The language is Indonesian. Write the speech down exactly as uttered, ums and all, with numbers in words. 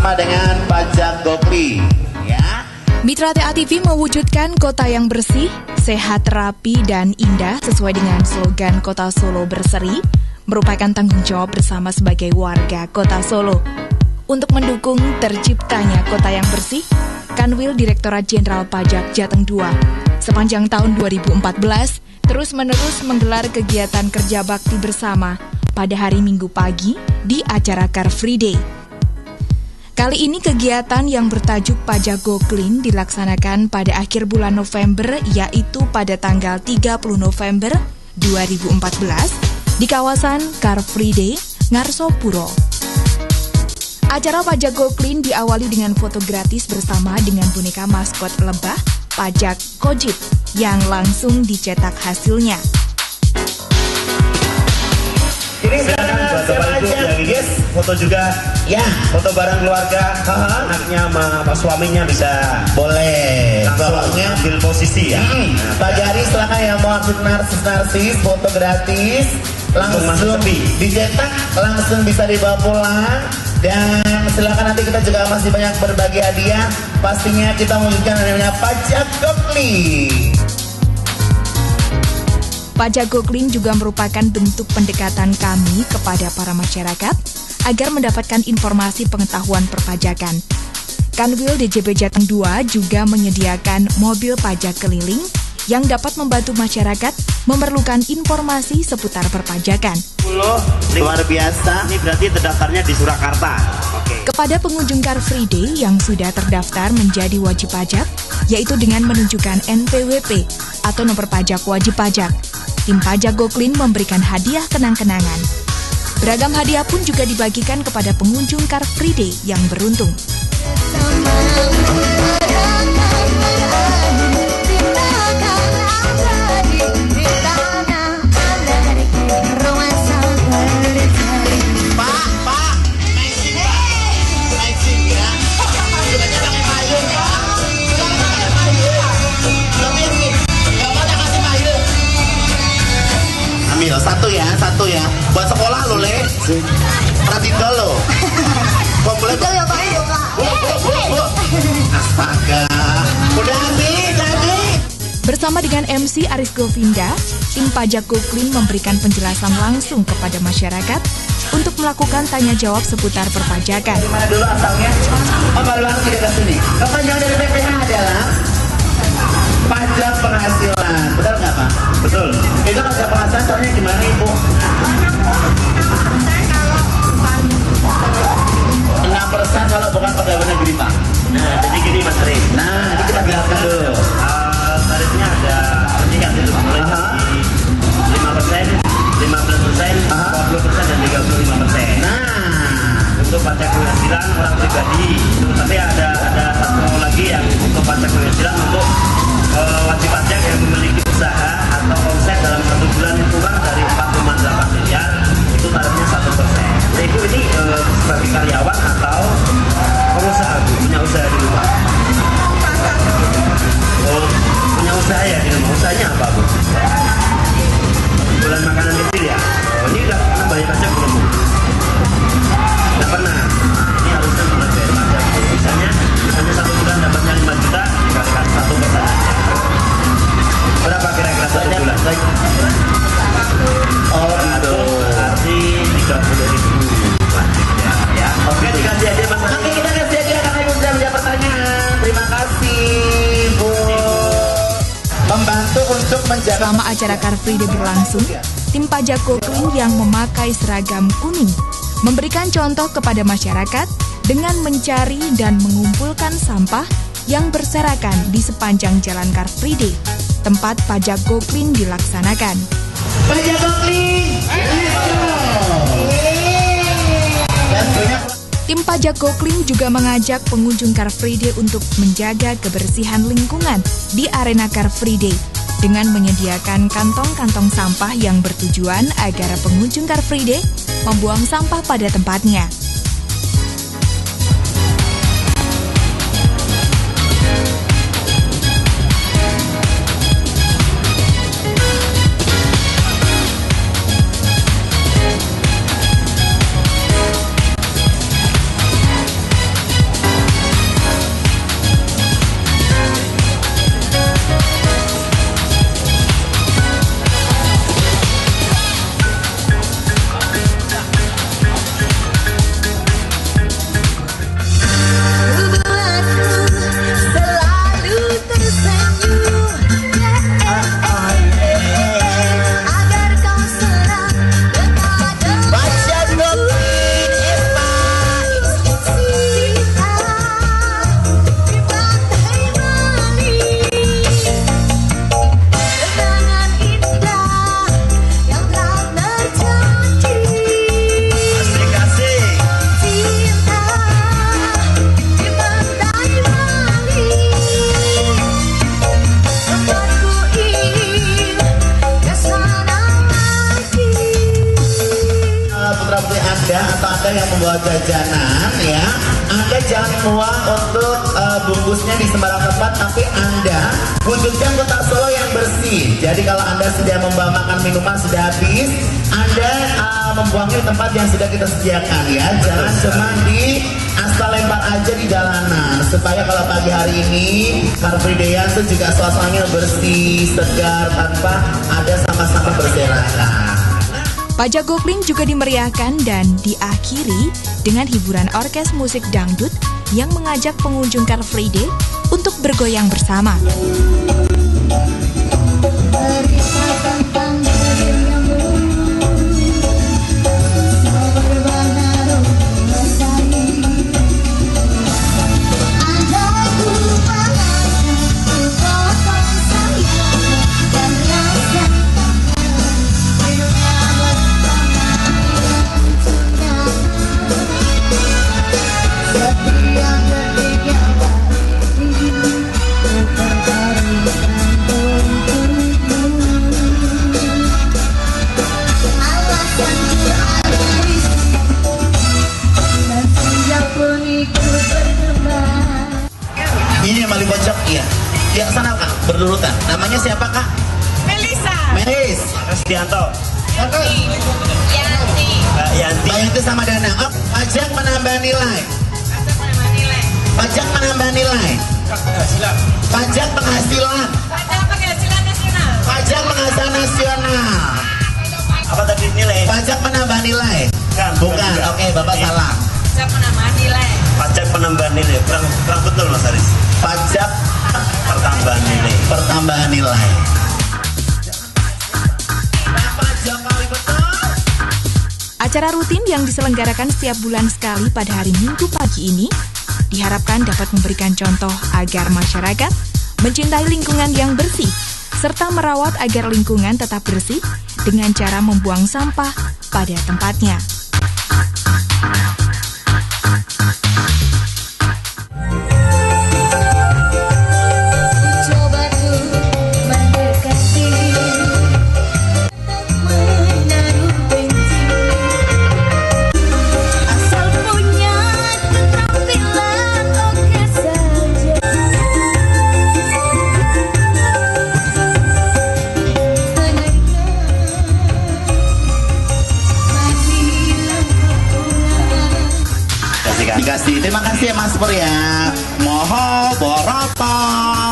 bersama dengan Pajak Gokli. Ya. Mitra T A T V mewujudkan kota yang bersih, sehat, rapi, dan indah sesuai dengan slogan Kota Solo Berseri, merupakan tanggung jawab bersama sebagai warga Kota Solo. Untuk mendukung terciptanya kota yang bersih, Kanwil Direktorat Jenderal Pajak Jateng dua sepanjang tahun dua ribu empat belas terus-menerus menggelar kegiatan kerja bakti bersama pada hari Minggu pagi di acara Car Free Day. Kali ini kegiatan yang bertajuk Pajak Goklin dilaksanakan pada akhir bulan November, yaitu pada tanggal tiga puluh November dua ribu empat belas di kawasan Car Free Day, Ngarsopuro. Acara Pajak Goklin diawali dengan foto gratis bersama dengan boneka maskot lebah Pajak Kojit yang langsung dicetak hasilnya. Ini silakan buat Bapak Ibu yang yes, foto juga. Ya, foto bareng keluarga. Haha. Anaknya sama suaminya bisa. Boleh. Langsung ambil posisi ya. Hmm. Pak Jari silakan yang mau aktif narsis-narsis, foto gratis. Langsung dicetak, langsung bisa dibawa pulang. Dan silakan nanti kita juga masih banyak berbagi hadiah. Pastinya kita mewujudkan namanya Pajak Goklin. Pajak Goklin juga merupakan bentuk pendekatan kami kepada para masyarakat agar mendapatkan informasi pengetahuan perpajakan. Kanwil D J P Jateng dua juga menyediakan mobil pajak keliling yang dapat membantu masyarakat memerlukan informasi seputar perpajakan. Luar biasa. Ini berarti terdaftarnya di Surakarta. Oke. Kepada pengunjung Car Free Day yang sudah terdaftar menjadi wajib pajak, yaitu dengan menunjukkan N P W P atau nomor pajak wajib pajak, tim Pajak Goklin memberikan hadiah kenang-kenangan. Beragam hadiah pun juga dibagikan kepada pengunjung Car Free Day yang beruntung. Satu ya, satu ya. Buat sekolah lo, Le. Pradito lo. Komplek. Itu ya, Pak. Bu, bu, bu, bu. Astaga. Udah habis, habis. Bersama dengan M C Aris Govinda, tim Pajak Goklin memberikan penjelasan langsung kepada masyarakat untuk melakukan tanya jawab seputar perpajakan. Di mana dulu asalnya? Oh, baru langsung kita ke sini. Kepanjangan dari P P H adalah pajak penghasilan. Betul nggak, Pak? Betul. Itu pajak penghasilan soalnya gimana, Ibu? enam persen kalau bukan pegawai negeri, Pak. Nah, jadi gini Mas Tri. Nah, ini kita jelaskan dulu. Uh, tarifnya ada tingkat itu mulai dari lima persen, lima belas persen, dua puluh persen dan tiga puluh lima persen. Nah, untuk pajak penghasilan orang pribadi. Tapi ada ada satu lagi yang untuk pajak penghasilan untuk uh, wajib pajak yang memiliki usaha atau omset dalam satu bulan yang kurang dari empat koma delapan miliar, itu tarifnya satu persen. Nah, Ibu ini uh, sebagai karyawan atau pengusaha, Bu, punya usaha di rumah? Oh, punya usaha ya di rumah. Usahanya apa, Bu? Jualan makanan kecil ya? Oh, ini udah pernah bayar pajak belum, Bu? Tidak pernah. Ini harusnya mulai bayar pajak. Misalnya, misalnya satu bulan dapatnya lima juta, dikalikan satu persen aja. Berapa kira-kira satu bulan? oh gitu. Berarti tiga puluh ribu wajibnya ya. Oke, dikasih aja Mas. Oke, kita kasih aja karena Ibu sudah menjawab pertanyaan. Terima kasih, Bu. Membantu untuk menjaga. Selama acara Car Free Day berlangsung, tim Pajak Goklin yang memakai seragam kuning memberikan contoh kepada masyarakat dengan mencari dan mengumpulkan sampah yang berserakan di sepanjang jalan Car Free Day, tempat Pajak Goklin dilaksanakan. Pajak Goklin. Tim Pajak Goklin juga mengajak pengunjung Car Free Day untuk menjaga kebersihan lingkungan di arena Car Free Day dengan menyediakan kantong-kantong sampah yang bertujuan agar pengunjung Car Free Day membuang sampah pada tempatnya. Anda yang membawa jajanan ya, Anda jangan membawa untuk uh, bungkusnya di sembarang tempat, tapi Anda wujudkan kota Solo yang bersih. Jadi kalau Anda sudah membawa makan minuman sudah habis, Anda uh, membuangnya di tempat yang sudah kita sediakan ya. Jangan cuma di asal lempar aja di jalanan, supaya kalau pagi hari ini Car Free Day itu juga suasananya bersih, segar, tanpa ada sampah-sampah berserakan. Pajak Gokling juga dimeriahkan dan diakhiri dengan hiburan orkes musik dangdut yang mengajak pengunjung Car Free Day untuk bergoyang bersama. Ini yang paling pojok, iya. Ya sana kak, berurutan. Namanya siapa kak? Melisa. Melis. Kristianto. Yanti. Yanti. Mbak Yanti. Mbak Yanti sama Dana. Oh, pajak menambah nilai. Pajak menambah nilai. Pajak menambah nilai. Penghasilan. Pajak penghasilan. Pajak penghasilan nasional. Pajak penghasilan nasional. Apa tadi nilai? Pajak menambah nilai. Bukan. Bukan. Oke, Bapak Ini. salah. Pajak menambah nilai. Pajak penambahan nilai. Kurang, kurang betul Mas Aris. Pajak Pertambahan nilai. pertambahan nilai. Bapak Jokowi betul. Acara rutin yang diselenggarakan setiap bulan sekali pada hari Minggu pagi ini diharapkan dapat memberikan contoh agar masyarakat mencintai lingkungan yang bersih serta merawat agar lingkungan tetap bersih dengan cara membuang sampah pada tempatnya. Dikasih. Terima kasih ya Mas Pur ya. Moho boroto.